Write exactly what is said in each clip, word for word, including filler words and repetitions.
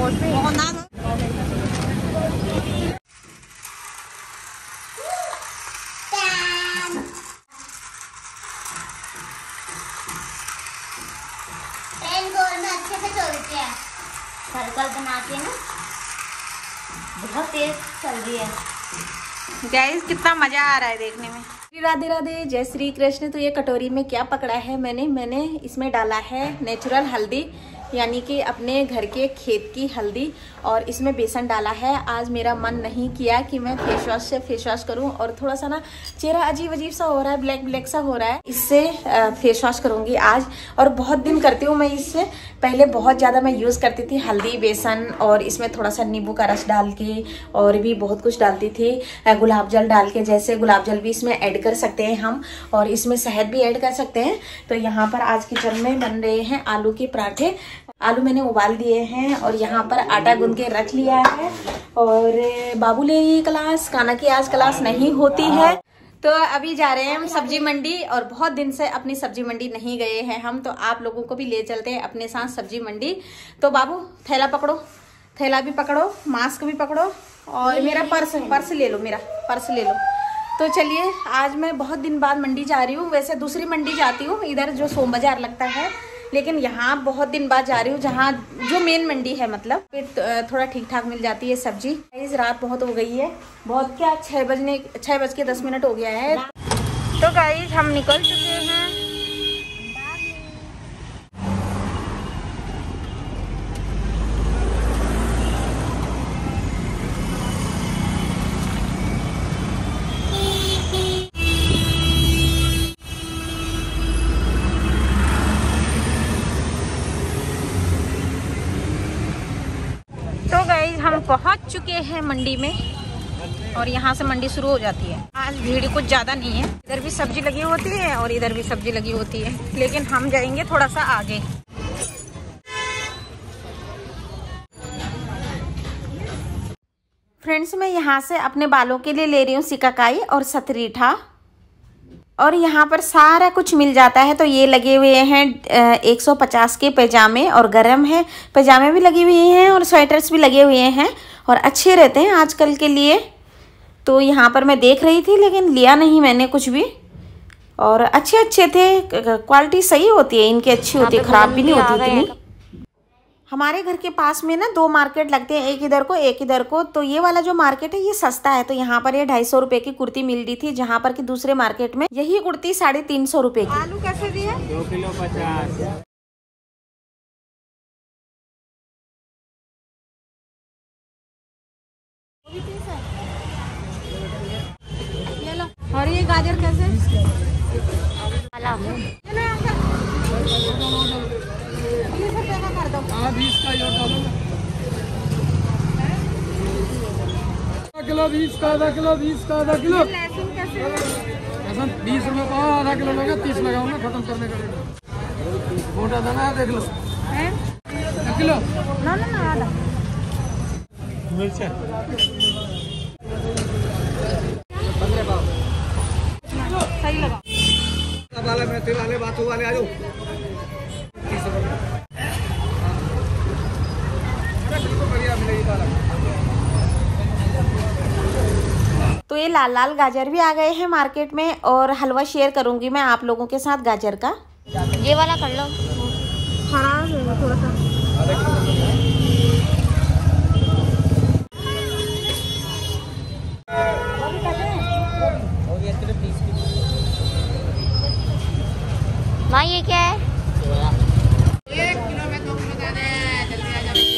Circle बना के ना बहुत तेज चल रही है गाइस, कितना मजा आ रहा है देखने में। राधे राधे, जय श्री कृष्ण। तो ये कटोरी में क्या पकड़ा है मैंने मैंने इसमें डाला है नेचुरल हल्दी, यानी कि अपने घर के खेत की हल्दी, और इसमें बेसन डाला है। आज मेरा मन नहीं किया कि मैं फेस वॉश से फेस वॉश करूं, और थोड़ा सा ना चेहरा अजीब अजीब सा हो रहा है, ब्लैक ब्लैक सा हो रहा है, इससे फेस वॉश करूंगी आज। और बहुत दिन करती हूँ मैं इससे, पहले बहुत ज़्यादा मैं यूज़ करती थी हल्दी, बेसन, और इसमें थोड़ा सा नींबू का रस डाल के और भी बहुत कुछ डालती थी, गुलाब जल डाल के। जैसे गुलाब जल भी इसमें ऐड कर सकते हैं हम, और इसमें शहद भी ऐड कर सकते हैं। तो यहाँ पर आज किचन में बन रहे हैं आलू के पराठे। आलू मैंने उबाल दिए हैं और यहाँ पर आटा गूंद के रख लिया है। और बाबू ले ये क्लास, काना की आज क्लास नहीं होती है, तो अभी जा रहे हैं हम सब्जी मंडी। और बहुत दिन से अपनी सब्जी मंडी नहीं गए हैं हम, तो आप लोगों को भी ले चलते हैं अपने साथ सब्जी मंडी। तो बाबू थैला पकड़ो, थैला भी पकड़ो, मास्क भी पकड़ो, और मेरा पर्स पर्स ले लो, मेरा पर्स ले लो। तो चलिए, आज मैं बहुत दिन बाद मंडी जा रही हूँ। वैसे दूसरी मंडी जाती हूँ इधर जो सोम बाजार लगता है, लेकिन यहाँ बहुत दिन बाद जा रही हूँ, जहाँ जो मेन मंडी है, मतलब फिर थोड़ा ठीक ठाक मिल जाती है सब्जी। इस रात बहुत हो गई है, बहुत क्या छः बजने छः बज के दस मिनट हो गया है। तो गाइस हम निकल चुके हैं। तो गाइस हम पहुंच चुके हैं मंडी में, और यहाँ से मंडी शुरू हो जाती है। आज भीड़ कुछ ज़्यादा नहीं है, इधर भी सब्जी लगी होती है और इधर भी सब्जी लगी होती है, लेकिन हम जाएंगे थोड़ा सा आगे। फ्रेंड्स, मैं यहाँ से अपने बालों के लिए ले रही हूँ सिकाकाई और सतरीठा, और यहाँ पर सारा कुछ मिल जाता है। तो ये लगे हुए हैं एक सौ पचास के पैजामे, और गर्म है, पैजामे भी लगी हुई हैं और स्वेटर्स भी लगे हुए हैं, और अच्छे रहते हैं आजकल के लिए। तो यहाँ पर मैं देख रही थी, लेकिन लिया नहीं मैंने कुछ भी, और अच्छे अच्छे थे, क्वालिटी सही होती है इनकी, अच्छी होती है, ख़राब भी नहीं होती इतनी। हमारे घर के पास में ना दो मार्केट लगते हैं, एक इधर को एक इधर को। तो ये वाला जो मार्केट है ये सस्ता है, तो यहाँ पर ये ढाई सौ रुपए की कुर्ती मिल रही थी, जहाँ पर कि दूसरे मार्केट में यही कुर्ती साढ़े तीन सौ रुपए की। आलू कैसे दिए? दो किलो पचास। और ये गाजर कैसे? बीस का किलो, बीस का आधा किलो, बीस का आधा किलो। लहसुन कैसे? लहसुन बीस रुपए का आधा किलो लोगे, तीस लगाऊंगा खत्म करने का। मोटा दाना देख लो, किलो ना ना ना आधा। मिर्चा पंद्रह पाव सही लगा। वाले मेथी वाले बातों वाले आ जाओ। तो ये लाल लाल गाजर भी आ गए हैं मार्केट में, और हलवा शेयर करूंगी मैं आप लोगों के साथ गाजर का। ये वाला कर लो, खराब है थोड़ा सा। माँ ये क्या है? एक किलो में दो किलो दे दे, जल्दी आ जा।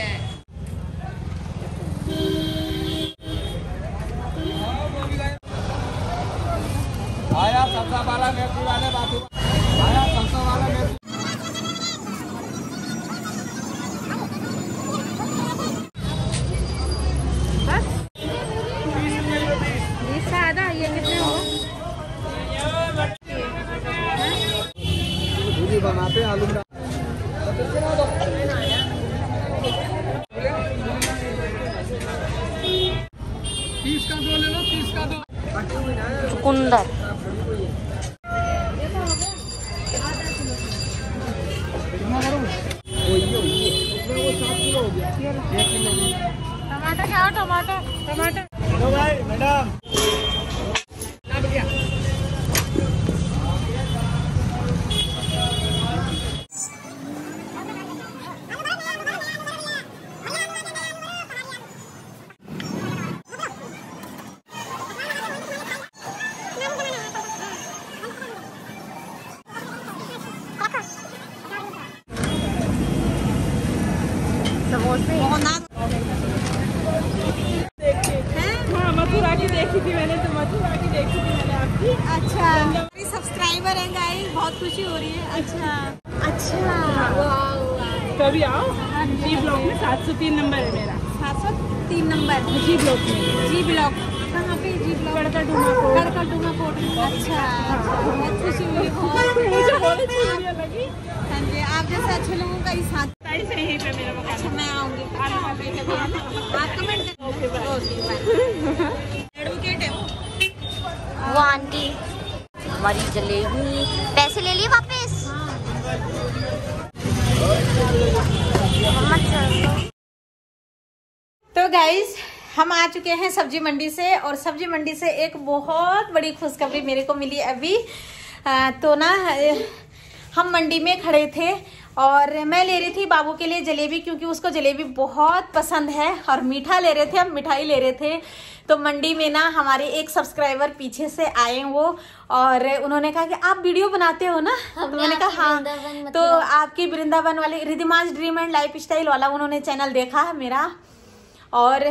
आया सब्जा वाला मेथी वाले बातू, आया सब्जा वाला मेथी। बस बीस का आधा, ये कितने हुआ? बनाते हैं आलू का। तीस का दो ले लो, तीस का दो। चुकंदर कितना करूँ? वो ये वो सात किलो हो गया। टमाटर खाओ, टमाटर टमाटर। हेलो भाई मैडम। हाँ, मथुरा की देखी थी मैंने, तो मथुरा की देखी थी मैंने आपकी। अच्छा, मेरी सब्सक्राइबर है गाइस, बहुत खुशी हो रही है। अच्छा अच्छा, कभी आओ। जी ब्लॉक में सात सौ तीन नंबर है मेरा। सात सौ तीन नंबर जी ब्लॉक में। जी ब्लॉक कहाँ पे? G block Karkardooma court. Karkardooma court. अच्छा, बहुत खुशी हुई, बहुत मुझे बहुत अच्छी वीडियो लगी। हाँ जी, आप जैसे अच्छे लोगों का ही साथ। साइड से यहीं पे मेरा मकान। अच्छा, मैं आऊँगी, आप कमेंट एडवोकेट है वो आंटी हमारी जलेबी। पैसे ले लिए वापस? तो गाइज हम आ चुके हैं सब्जी मंडी से, और सब्जी मंडी से एक बहुत बड़ी खुशखबरी मेरे को मिली अभी। आ, तो ना हम मंडी में खड़े थे और मैं ले रही थी बाबू के लिए जलेबी, क्योंकि उसको जलेबी बहुत पसंद है, और मीठा ले रहे थे, हम मिठाई ले रहे थे। तो मंडी में ना हमारे एक सब्सक्राइबर पीछे से आए वो, और उन्होंने कहा कि आप वीडियो बनाते हो ना? तो मैंने कहा हाँ। तो आपकी वृंदावन वाले Ridhima's dream and lifestyle वाला उन्होंने चैनल देखा है मेरा, और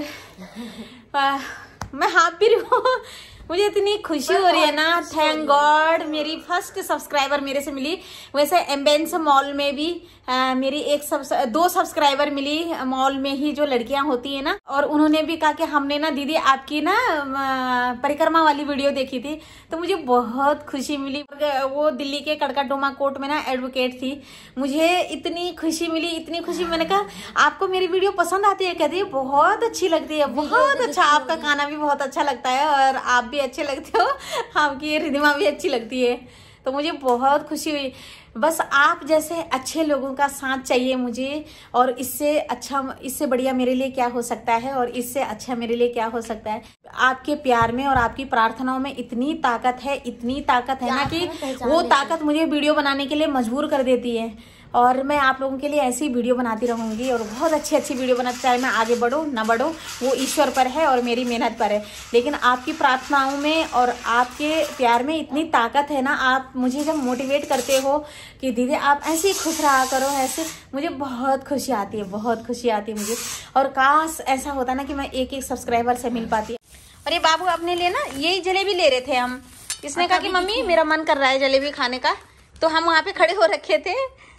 आ, मैं हैप्पी हूँ। मुझे इतनी खुशी हो रही है ना, थैंक गॉड मेरी फर्स्ट सब्सक्राइबर मेरे से मिली। वैसे एम्बेंस मॉल में भी आ, मेरी एक सब दो सब्सक्राइबर मिली, मॉल में ही जो लड़कियां होती है ना, और उन्होंने भी कहा कि हमने ना दीदी आपकी ना परिक्रमा वाली वीडियो देखी थी, तो मुझे बहुत खुशी मिली। वो दिल्ली के कड़का डोमा कोर्ट में ना एडवोकेट थी। मुझे इतनी खुशी मिली, इतनी खुशी। मैंने कहा आपको मेरी वीडियो पसंद आती है? कहती है बहुत अच्छी लगती है, बहुत अच्छा, आपका गाना भी बहुत अच्छा लगता है, और आप भी अच्छे लगते हो, आपकी रिधिमा भी अच्छी लगती है। तो मुझे बहुत खुशी हुई। बस आप जैसे अच्छे लोगों का साथ चाहिए मुझे, और इससे अच्छा, इससे बढ़िया मेरे लिए क्या हो सकता है, और इससे अच्छा मेरे लिए क्या हो सकता है। आपके प्यार में और आपकी प्रार्थनाओं में इतनी ताकत है, इतनी ताकत है ना कि वो ताकत मुझे वीडियो बनाने के लिए मजबूर कर देती है। और मैं आप लोगों के लिए ऐसी वीडियो बनाती रहूंगी, और बहुत अच्छी अच्छी वीडियो बनाती, चाहे मैं आगे बढ़ूं ना बढ़ूं वो ईश्वर पर है और मेरी मेहनत पर है। लेकिन आपकी प्रार्थनाओं में और आपके प्यार में इतनी ताकत है ना, आप मुझे जब मोटिवेट करते हो कि दीदी आप ऐसे ही खुश रहा करो, ऐसे, मुझे बहुत खुशी आती है, बहुत खुशी आती है मुझे। और काश ऐसा होता ना कि मैं एक एक सब्सक्राइबर से मिल पाती। और ये बाबू अपने लिए ना यही जलेबी ले रहे थे हम। इसने कहा कि मम्मी मेरा मन कर रहा है जलेबी खाने का, तो हम वहाँ पे खड़े हो रखे थे।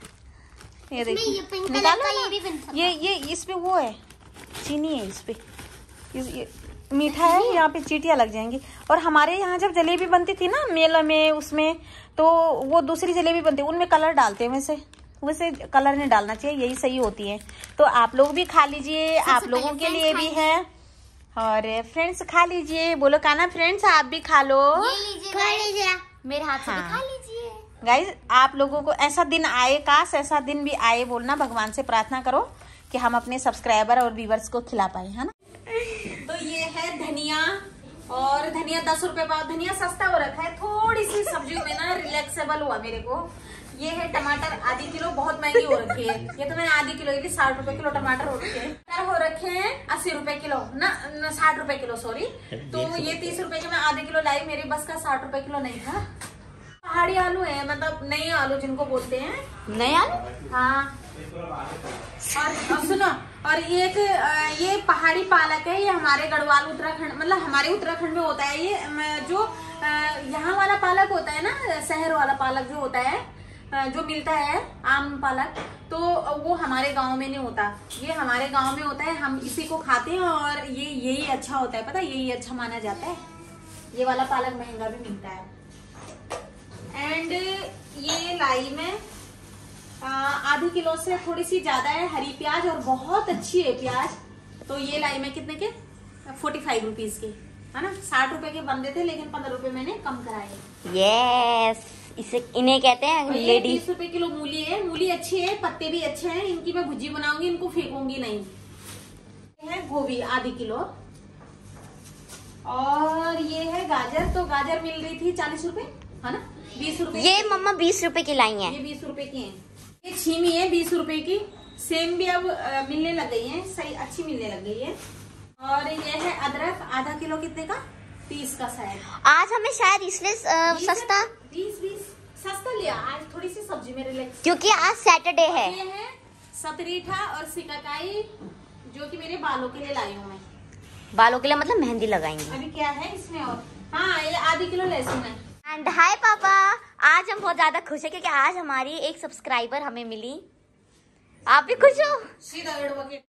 ये देखिए, निकालो ना, ये ये इस पे वो है, चीनी है इस पे, इस, ये मीठा है, यहाँ पे चींटियां लग जाएंगी। और हमारे यहाँ जब जलेबी बनती थी ना मेला में, उसमें तो वो दूसरी जलेबी बनती है, उनमें कलर डालते हैं, वैसे वैसे कलर नहीं डालना चाहिए, यही सही होती है। तो आप लोग भी खा लीजिए, आप लोगों के लिए भी है, और फ्रेंड्स खा लीजिए। बोलो काना फ्रेंड्स आप भी खा लो, खा लीजिए मेरे हाथ से, खा लीजिए। गाइज आप लोगों को ऐसा दिन आए, काश ऐसा दिन भी आए, बोलना, भगवान से प्रार्थना करो कि हम अपने सब्सक्राइबर और व्यूवर्स को खिला पाए, है ना। तो ये है धनिया, और धनिया दस रुपए पाव, धनिया सस्ता हो रखा है, थोड़ी सी सब्जियों में ना रिलैक्सेबल हुआ मेरे को। ये है टमाटर आधी किलो, बहुत महंगी हो रखी है, ये तो मैंने आधी किलो, ये साठ रुपए किलो टमाटर हो रखे हैं। टमाटर हो रखे हैं अस्सी रुपए किलो, ना साठ रुपए किलो सॉरी। तो ये तीस रुपए के मैं आधे किलो लाई, मेरे बस का साठ रुपए किलो नहीं था। पहाड़ी आलू है, मतलब नए आलू जिनको बोलते हैं, नए आलू, हाँ। और, और सुनो, और ये एक ये पहाड़ी पालक है, ये हमारे गढ़वाल उत्तराखंड, मतलब हमारे उत्तराखंड में होता है। ये जो यहाँ वाला पालक होता है ना, शहर वाला पालक जो होता है, जो मिलता है आम पालक, तो वो हमारे गांव में नहीं होता, ये हमारे गांव में होता है, हम इसी को खाते हैं, और ये यही अच्छा होता है, पता है, यही अच्छा माना जाता है। ये वाला पालक महंगा भी मिलता है। एंड ये लाई में आधी किलो से थोड़ी सी ज्यादा है हरी प्याज, और बहुत अच्छी है प्याज। तो ये लाई में कितने के, फोर्टी फाइव रुपीज के, है ना। साठ रुपए के बनते थे, लेकिन पंद्रह रुपए मैंने कम कराए। यस, इसे इन्हें कहते हैं लेडीज। तीस रुपए किलो मूली है, मूली अच्छी है, पत्ते भी अच्छे हैं, इनकी मैं भुजी बनाऊंगी, इनको फेंकूंगी नहीं। है गोभी आधी किलो, और ये है गाजर। तो गाजर मिल रही थी चालीस रुपए, है ना, बीस रुपए। ये मम्मा बीस रुपए की लाई है। ये बीस रुपए की है। ये छीमी है बीस रुपए की। सेम भी अब आ, मिलने लग गई है, सही अच्छी मिलने लग गई है। और ये है अदरक आधा किलो, कितने का, तीस का शायद। आज हमें शायद इसलिए अ, सस्ता बीस बीस सस्ता लिया आज, थोड़ी सी सब्जी मेरे लिए, क्योंकि आज सैटरडे है। ये है सतरीठा और सिकाकाई, जो कि मेरे बालों के लिए लाई हूँ मैं। बालों के लिए मतलब मेहंदी लगाएंगे। अभी क्या है इसमें, और हाँ ये आधी किलो लहसुन है। एंड हाय पापा, आज हम बहुत ज्यादा खुश है क्योंकि आज हमारी एक सब्सक्राइबर हमें मिली। आप भी खुश हो? सीधा